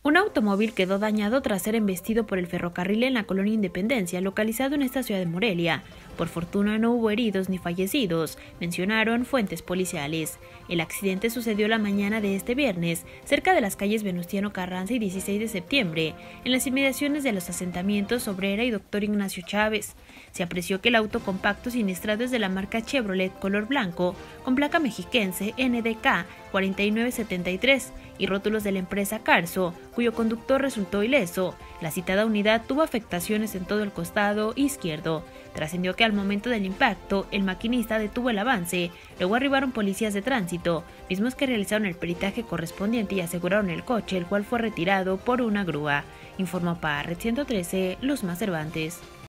Un automóvil quedó dañado tras ser embestido por el ferrocarril en la colonia Independencia, localizado en esta ciudad de Morelia. Por fortuna no hubo heridos ni fallecidos, mencionaron fuentes policiales. El accidente sucedió la mañana de este viernes, cerca de las calles Venustiano Carranza y 16 de septiembre, en las inmediaciones de los asentamientos Obrera y Dr. Ignacio Chávez. Se apreció que el auto compacto siniestrado es de la marca Chevrolet color blanco, con placa mexiquense NDK 4973 y rótulos de la empresa Carso, cuyo conductor resultó ileso. La citada unidad tuvo afectaciones en todo el costado izquierdo. Trascendió que al momento del impacto, el maquinista detuvo el avance. Luego arribaron policías de tránsito, mismos que realizaron el peritaje correspondiente y aseguraron el coche, el cual fue retirado por una grúa. Informó para Red 113, Luzma Cervantes.